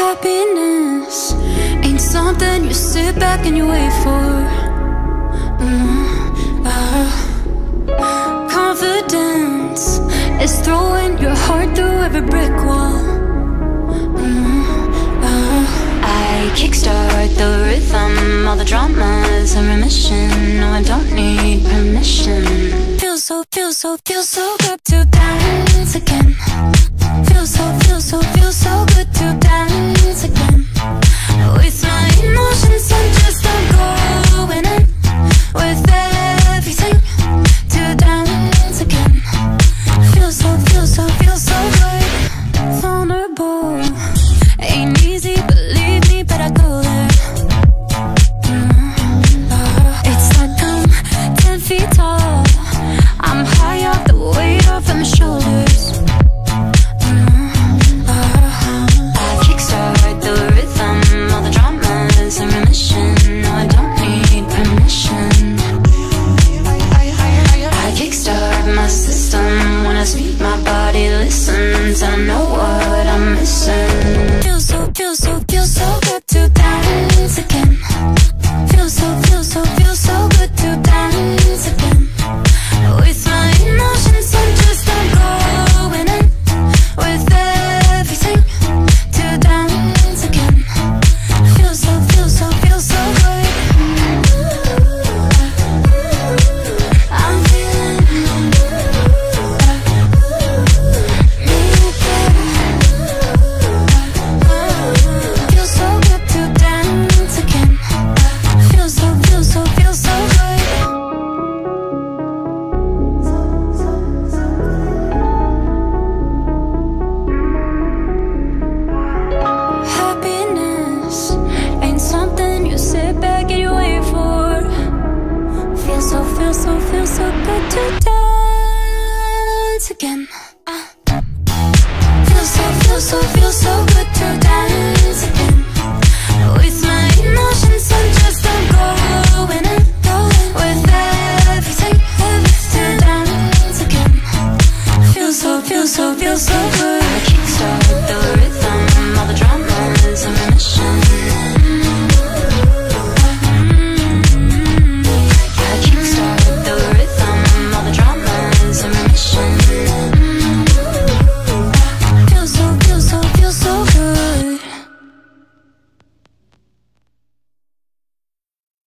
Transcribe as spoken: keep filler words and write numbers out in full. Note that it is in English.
Happiness ain't something you sit back and you wait for. mm, uh, Confidence is throwing your heart through every brick wall. mm, uh, I kickstart the rhythm, all the drama's in remission. No, I don't need permission. Feels so, feels so, feels so good to dance again. Feels so, feels so, feels so good to dance again. With my emotions, I'm just not going in. With everything to dance again. Feels so, feels so, feels so good. Vulnerable ain't easy, believe me, but I go there. mm, uh, It's like I'm ten feet tall. I'm high off the weight off of my shoulders. I know what I'm missing. Feels so, feels so, feels so good to dance again. Feels so, feels so, feels so good to dance again. With my emotions, I'm just not going in. With everything to dance again. Feels so, feels so, feels so good. I'm feeling so, feels so good to dance again. uh. Feels so, feels so, feels so good to dance again. With my emotions, I'm just not going in. With everything, everything to dance again. Feels so, feels so, feels so good.